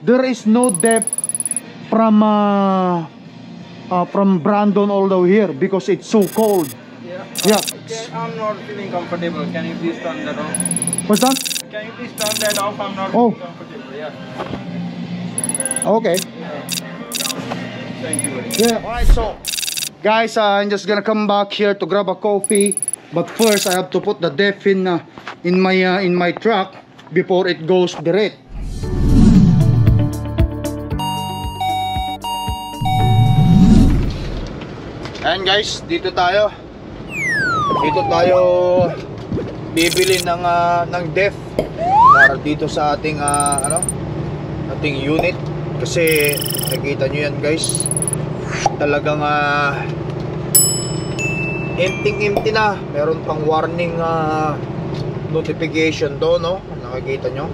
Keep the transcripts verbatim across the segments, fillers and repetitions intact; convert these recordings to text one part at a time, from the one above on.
there is no depth from uh, uh, from Brandon all the way here because it's so cold. Yeah. Yeah. Okay, I'm not feeling comfortable. Can you please turn that off? What's that? Can you please turn that off? I'm not Oh. feeling comfortable. Yeah. Okay. Yeah. Thank you very much. Yeah. Alright, so guys, uh, I'm just gonna come back here to grab a coffee. But first, I have to put the def in uh, in my uh, in my truck before it goes direct. And guys, dito tayo. Dito tayo bibili ng uh, ng def para dito sa ating uh, ano, ating unit kasi nakikita nyo yan guys. Talagang uh, empty-empty na. Meron pang warning uh, notification doon, no? Nakikita nyo.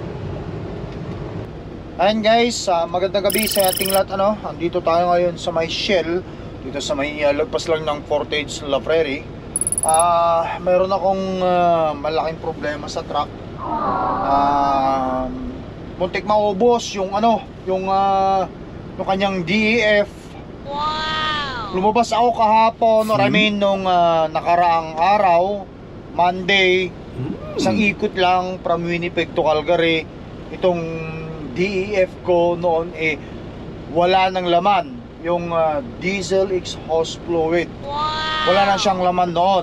Ayan guys, uh, magandang gabi sa ating lahat, ano? Andito tayo ngayon sa may Shell, dito sa may uh, lagpas lang ng Portage La Prairie. Uh, meron akong uh, malaking problema sa truck. Uh, muntik maubos yung ano, yung uh, yung kanyang D E F. Wow! Lumabas ako kahapon, or I mean nung uh, nakaraang araw, Monday, isang ikot lang from Winnipeg to Calgary. Itong D E F ko noon eh wala nang laman, yung uh, diesel exhaust fluid. Wow! Wala na siyang laman noon.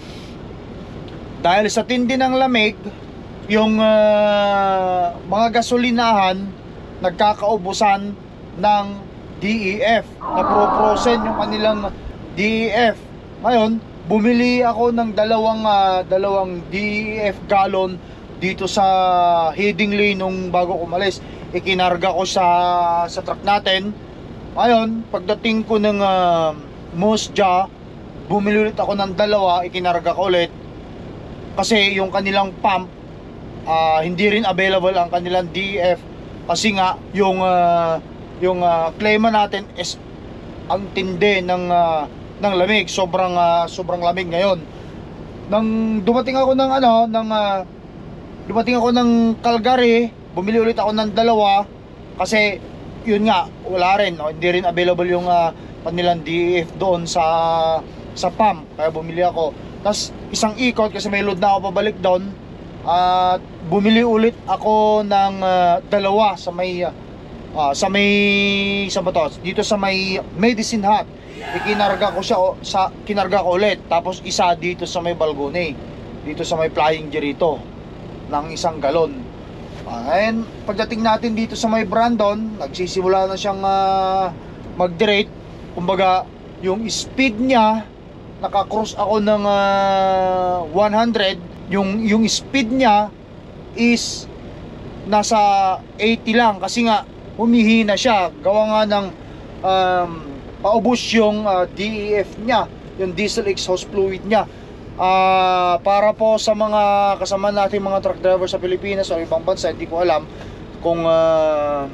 Dahil sa tindi ng lamig, yung uh, mga gasolinahan nagkakaubusan ng D E F, napro-frozen yung kanilang D E F. Ngayon, bumili ako ng dalawang uh, dalawang D E F gallon dito sa heading lane nung bago ko umalis. Ikinarga ko sa sa truck natin. Ngayon, pagdating ko ng uh, Mosja, bumili ulit ako ng dalawa, ikinarga ko ulit. Kasi yung kanilang pump, uh, hindi rin available ang kanilang D E F. Kasi nga, yung uh, yung uh, klima natin is ang tindi ng uh, ng lamig, sobrang uh, sobrang lamig ngayon. Nang dumating ako ng ano, ng uh, dumating ako ng Calgary, bumili ulit ako ng dalawa kasi yun nga, wala rin, no? Hindi rin available yung uh, kanilang D E F doon sa sa pump, kaya bumili ako. Tapos isang ikot kasi may load na ako pabalik doon, at uh, bumili ulit ako ng uh, dalawa sa may uh, Uh, sa may sa ba to? Dito sa may Medicine Hat. Ikinarga ko siya sa kinarga ko ulit. Tapos isa dito sa may Balgone. Dito sa may Flying Derate ng isang galon. Uh, and pagdating natin dito sa may Brandon, nagsisimula na siyang uh, mag-derate. Kumbaga, yung speed niya, naka-cross ako ng uh, one hundred. Yung yung speed niya is nasa eighty lang kasi nga humihina siya, gawa nga ng um, paubos yung uh, D E F niya, yung diesel exhaust fluid niya. Uh, para po sa mga kasama natin mga truck driver sa Pilipinas o ibang bansa, hindi ko alam kung uh,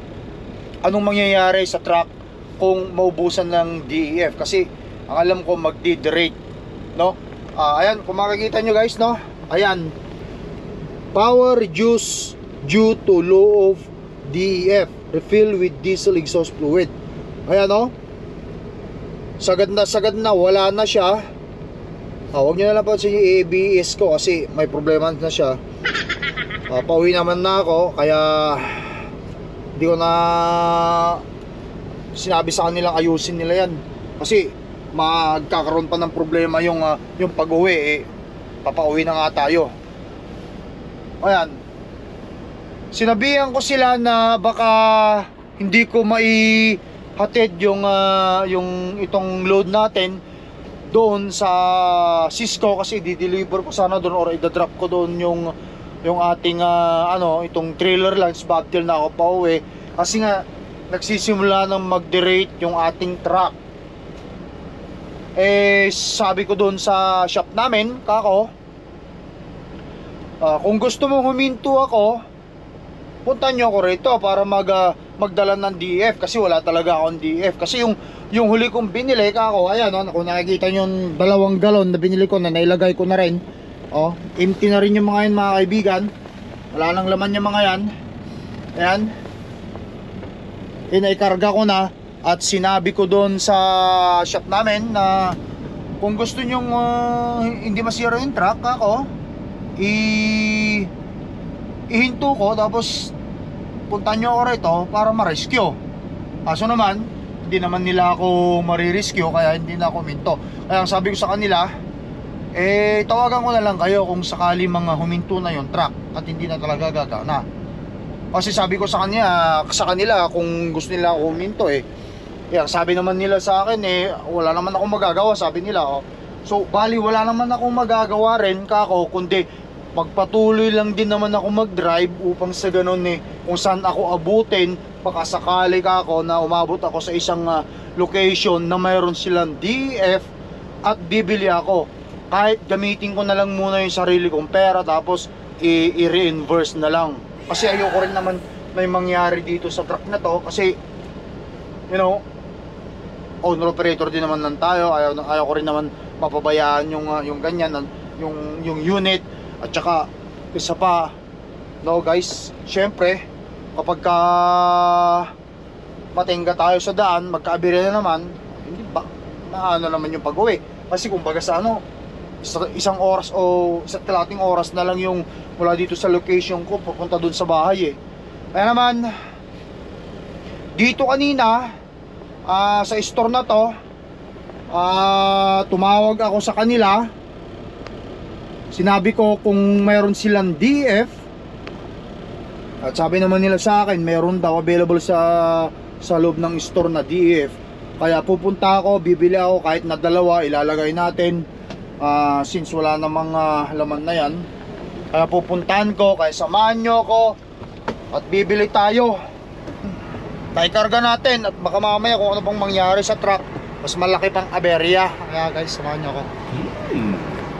anong mangyayari sa truck kung maubusan ng D E F. Kasi ang alam ko magdi-derate, no? Uh, ayan, kung makikita nyo guys, no? Ayan, power reduce due to low of D E F, refill with diesel exhaust fluid. Ayan o, sagad na sagad na, wala na siya. Ah, huwag nyo na lang pa sa A B S ko kasi may problema na siya. ah, Pauwi naman na ako, kaya hindi ko na sinabi sa kanilang ayusin nila yan. Kasi magkakaroon pa ng problema yung, uh, yung pag-uwi eh, papauwi na nga tayo. Ayan, sinabihan ko sila na baka hindi ko maihatid yung uh, yung itong load natin doon sa Cisco kasi di-deliver ko sana doon or i-drop ko doon yung yung ating uh, ano, itong trailer lines back till na ako pauwi kasi nga nagsisimula ng mag-derate yung ating truck. Eh sabi ko doon sa shop namin, kako, uh, kung gusto mong huminto ako, punta nyo ako rito para mag, uh, magdala ng D E F kasi wala talaga akong D E F. Kasi yung, yung huli kong binili kako, ayan o, kung nakikita nyo yung dalawang galon na binili ko na nailagay ko na rin, oh, empty na rin yung mga yan mga kaibigan, wala nang laman yung mga yan. Ayan, inaikarga ko na at sinabi ko doon sa shop namin na kung gusto nyong uh, hindi masira yung truck ako, i ihinto ko tapos punta nyo ako rito para ma-rescue. Kaso naman hindi naman nila ako marirescue, kaya hindi na ako minto. Kaya ang sabi ko sa kanila, eh tawagan ko na lang kayo kung sakali mga huminto na yung truck at hindi na talaga gagana. Kasi sabi ko sa kanya, sa kanila kung gusto nila ako huminto eh. Yeah, sabi naman nila sa akin eh wala naman akong magagawa, sabi nila. Oh. So bali wala naman akong magagawa rin kako, kundi pagpatuloy lang din naman ako mag-drive upang sa ganun eh kung saan ako abutin, baka sakali kako na umabot ako sa isang uh, location na mayroon silang D E F at bibili ako. Kahit gamitin ko na lang muna yung sarili kong pera tapos i-reimburse na lang. Kasi ayoko rin naman may mangyari dito sa truck na to kasi you know, owner operator din naman lang tayo. Ayaw, ayaw ko rin naman mapabayaan yung, uh, yung ganyan, yung, yung unit. At saka, isa pa, no guys, syempre, kapag ka matingga tayo sa daan, magkaabira na naman, hindi ba, na ano naman yung pag-uwi. Kasi kumbaga sa ano, isang oras o isa't kalating oras na lang yung mula dito sa location ko papunta dun sa bahay eh. Kaya naman, dito kanina, Uh, sa store na to, uh, tumawag ako sa kanila. Sinabi ko kung mayroon silang D E F. At sabi naman nila sa akin, mayroon daw available sa sa loob ng store na D E F. Kaya pupunta ako, bibili ako kahit na dalawa, ilalagay natin uh, since wala namang uh, laman na yan. Kaya pupuntahan ko, kaya samahan nyo ako at bibili tayo. Taikarga natin at baka mamaya kung ano pang mangyari sa truck, mas malaki pang aberya. Kaya guys, samahan nyo ako. hmm.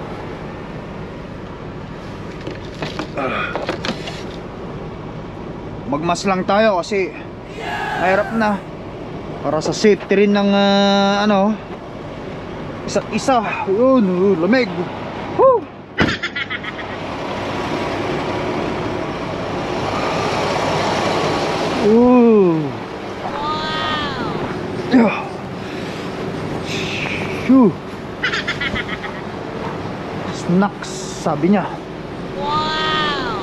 Magmas lang tayo kasi mahirap na. Para sa safety rin ng uh, ano, isa't isa. Yun, uh, lamig. Woo! Ooh. Wow. Shoo. Snacks, sabi niya. Wow.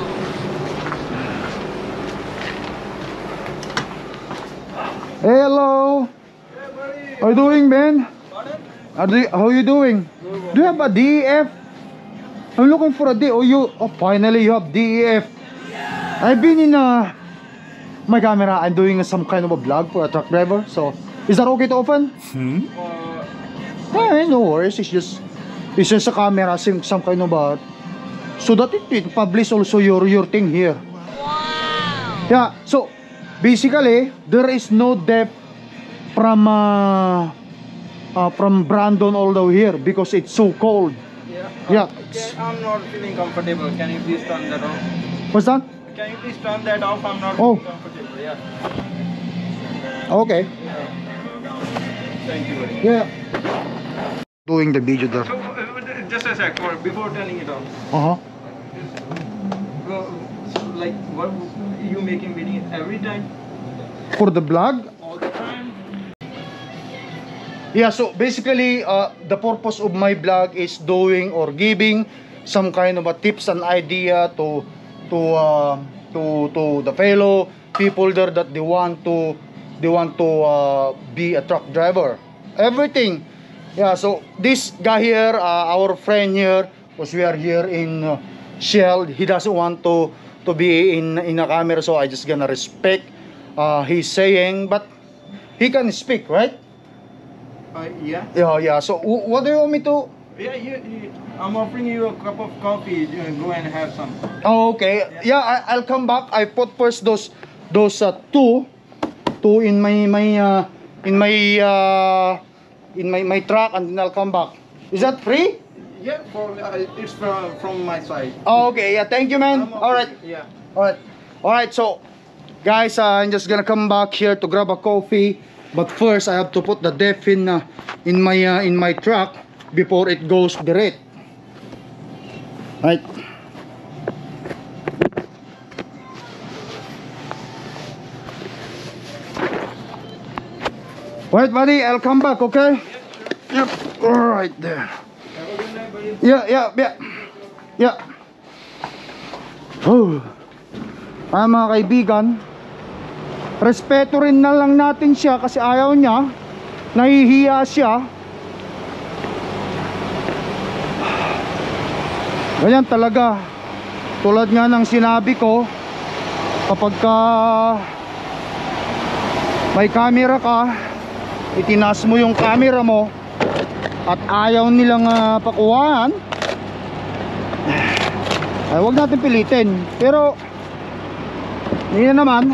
Hey, hello. Hey, buddy. How you doing, man? Pardon? How, do you, how you doing? Good. Do you have a D E F? I'm looking for a D. Oh, you. Oh, finally you have D E F. I've been in a. My camera, I'm doing some kind of a vlog for a truck driver. So, is that okay to open? Hmm? Uh, Eh, no worries. It's just, it's just a camera, some, some kind of a, so that it, it publish also your your thing here. Wow. Yeah. So, basically, there is no depth from uh, uh, from Brandon all the way here because it's so cold. yeah. Yeah. Okay, I'm not feeling comfortable. Can you please turn that off? What's that? Can you please turn that off? I'm not Oh. feeling comfortable. Yeah. Okay. yeah. Thank you very much. Yeah. Doing the video there. So, uh, just a sec, for, before turning it off. Uh huh. Well, so, like, what you making videos every time? For the vlog. All the time? Yeah, so basically uh, the purpose of my blog is doing or giving some kind of a tips and idea to to uh, to to the fellow people there that they want to they want to uh, be a truck driver. Everything. Yeah, so this guy here, uh, our friend here, because we are here in uh, Shell, he doesn't want to to be in in a camera, so I just gonna respect uh, he's saying, but he can speak, right? Uh, yeah. Yeah, yeah. So, w what do you want me to? Yeah, you, you, I'm offering you a cup of coffee. You go and have some. Oh, okay. Yeah, I, I'll come back. I put first those those uh, two, two in my my uh, in my uh, in my my truck, and then I'll come back. Is that free? Yeah, for uh, it's from from my side. Oh, okay. Yeah. Thank you, man. I'm All right. offering- Yeah. All right. All right. So, guys, uh, I'm just gonna come back here to grab a coffee. But first, I have to put the def in uh, in my uh, in my truck before it goes Derate. Right. Wait, buddy, I'll come back, okay? Yep, alright there. Yeah, yeah, yeah. Yeah. Oh. Ah, mga kaibigan, respeto rin na lang natin siya kasi ayaw niya, nahihiya siya. Ganyan talaga. Tulad nga ng sinabi ko, kapag ka may camera ka, itinaas mo yung camera mo at ayaw nilang uh, pakuhaan, ay wag natin pilitin. Pero yun naman,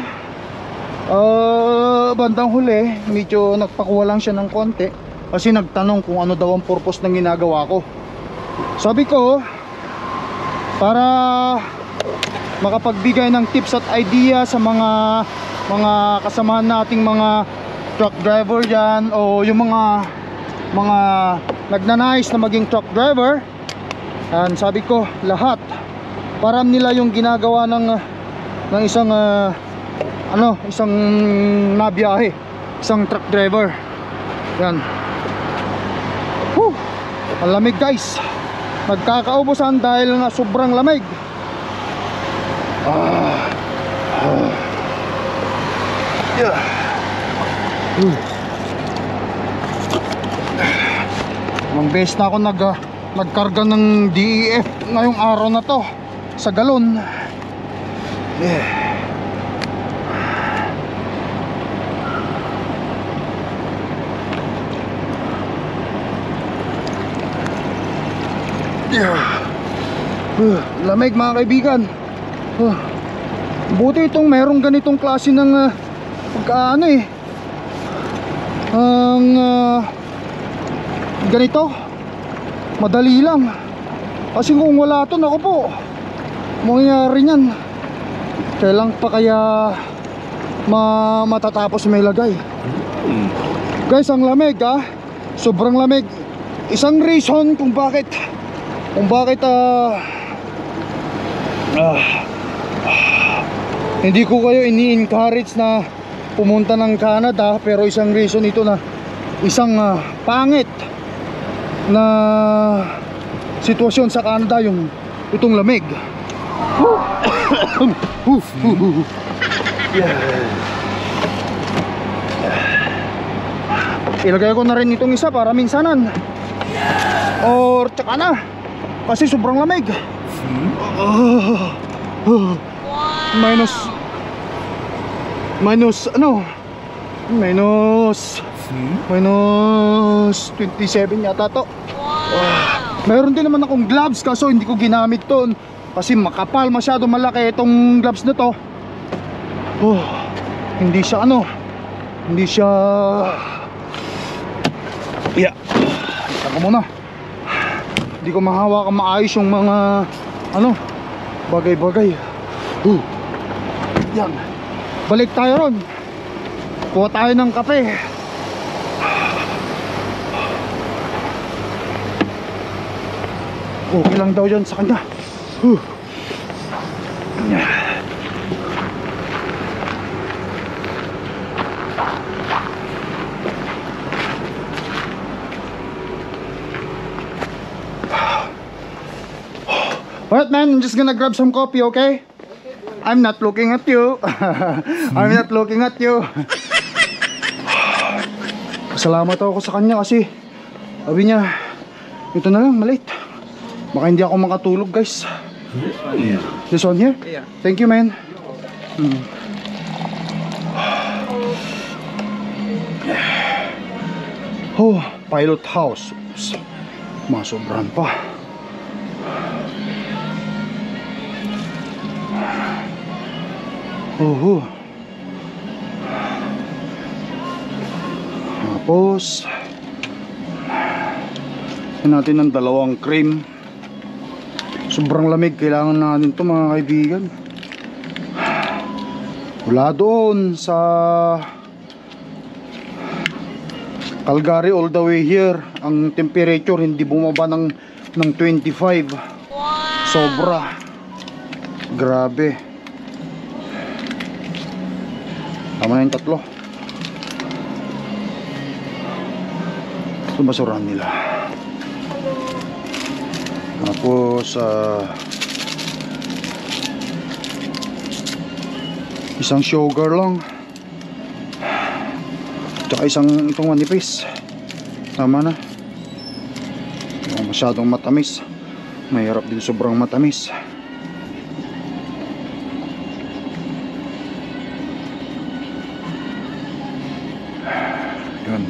uh, bandang huli medyo nagpakuha lang siya ng konti kasi nagtanong kung ano daw ang purpose ng ginagawa ko. Sabi ko, para makapagbigay ng tips at idea sa mga mga kasamahan nating mga truck driver dyan, o yung mga mga nagnanais na maging truck driver. And sabi ko, lahat param nila yung ginagawa ng ng isang uh, ano, isang nabiyahe, isang truck driver. Yan. Whew, ang lamig guys, nagkakaubusan dahil nga sobrang lamig. Ah, ah. Yeah. Uh. Ang beses na ako nag, uh, nagkarga ng D E F ngayong araw na to sa galon. Yeah. Yeah. Uh, lamig mga kaibigan. Uh, buti itong merong ganitong klase ng uh, pagkaano eh. Ang uh, ganito madali lang. Kasi kung wala to, naku po, mangyayari nyan. Kailang pa kaya ma matatapos may lagay. Guys, ang lamig ah, sobrang lamig. Isang reason kung bakit kung bakit ah, ah, ah hindi ko kayo ini-encourage na pumunta ng Canada, pero isang reason ito na isang uh, pangit na sitwasyon sa Canada, yung itong lamig. Yeah. Ilagay ko na rin itong isa para minsanan, or tsaka na, kasi sobrang lamig. uh, uh, minus minus ano minus minus twenty-seven yata to. uh, Mayroon din naman akong gloves, kaso hindi ko ginamit to kasi makapal, masyado malaki itong gloves na to. Oh, hindi siya ano, hindi siya, yeah, ito ko muna, hindi ko mahawakan maayos yung mga ano, bagay-bagay. uh, Yan, balik tayo ron, kuha tayo ng kape. Okay lang daw yan sa kanya. uh. Alright man, I'm just gonna grab some coffee, okay? I'm not looking at you. I'm not looking at you. Salamat ako sa kanya kasi sabi niya, ito na lang, maliit. Baka hindi ako makatulog guys. This one here. This one here? Yeah. Thank you man. hmm. Oh, pilot house. Oops. Masobran pa. Oh, tapos yan natin ng dalawang cream. Sobrang lamig, kailangan natin ito mga kaibigan. Wala doon sa Calgary all the way here, ang temperature hindi bumaba ng, ng twenty-five. Sobra. Grabe. Tama na yung tatlo. Ito basurahan nila. Tapos uh, isang sugar lang, tsaka isang itong manipis. Tama na. Yung masyadong matamis, mahirap din sobrang matamis. Yun.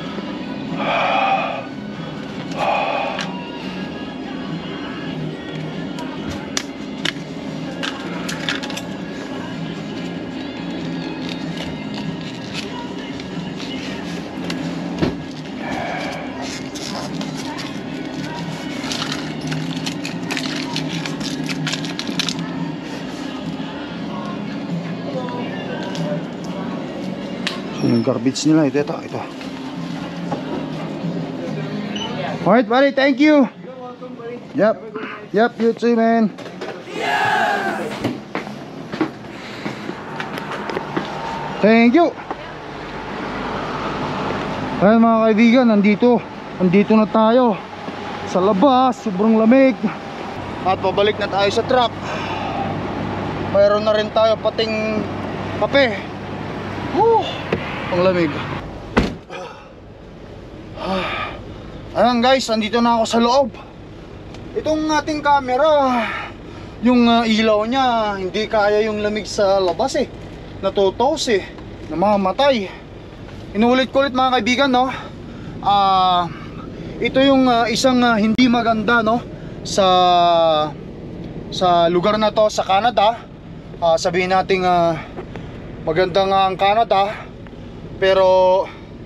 Yung garbage nila, ito, ito, ito. Alright, buddy, thank you. You're welcome, buddy. Yep, yep, you too, man. Thank you. Ayan mga kaibigan, nandito Nandito na tayo sa labas, sobrang lamig. At pabalik na tayo sa truck. Mayroon na rin tayo pating kape. Woo! Ang lamig. Ayan guys, nandito na ako sa loob. Itong ating camera, yung uh, ilaw niya hindi kaya yung lamig sa labas eh. Natutos eh, namamatay. Inulit ko ulit mga kaibigan, no. Ah, uh, ito yung uh, isang uh, hindi maganda, no, sa sa lugar na to sa Canada. Uh, sabihin natin uh, maganda nga ang Canada, pero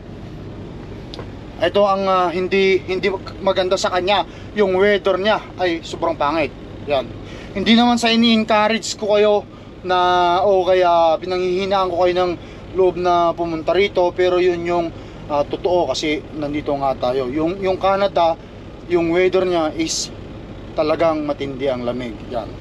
ito ang uh, hindi hindi maganda sa kanya. Yung weather niya ay sobrang pangit. Yan. Hindi naman sa ini-encourage ko kayo na o kaya pinanghihinaan ko kayo ng loob na pumunta rito, pero yun yung uh, totoo kasi nandito nga tayo. Yung yung Canada, yung weather niya is talagang matindi ang lamig. Yan.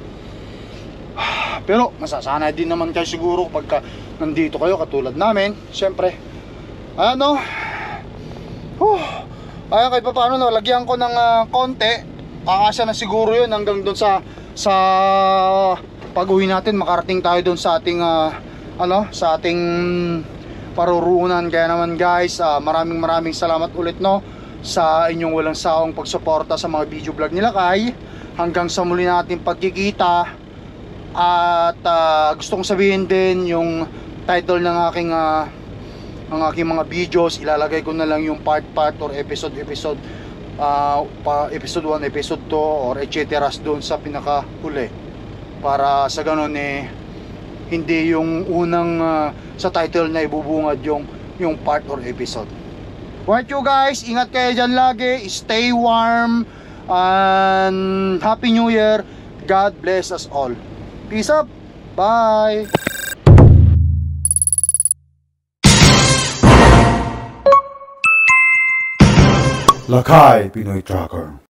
Pero masasanay din naman kayo siguro pagka nandito kayo katulad namin. Siyempre, ano, huh, ay kahit pa paano, no, lagyan ko ng uh, konti. Kakasya na siguro yun hanggang doon sa sa pag-uwi natin, makarating tayo doon sa ating uh, ano, sa ating parurunan. Kaya naman guys, uh, maraming maraming salamat ulit, no, sa inyong walang sawang pagsuporta sa mga video vlog ni Lakay. Hanggang sa muli natin pagkikita. At uh, gusto kong sabihin din yung title ng aking uh, ang aking mga videos, ilalagay ko na lang yung part part or episode episode uh, pa episode one, episode two or et cetera doon sa pinaka huli, para sa ganun eh hindi yung unang uh, sa title na ibubungad yung yung part or episode. Alright you guys, ingat kayo dyan lagi, stay warm, and Happy New Year. God bless us all. Peace up. Bye. Lakay Pinoy Tracker.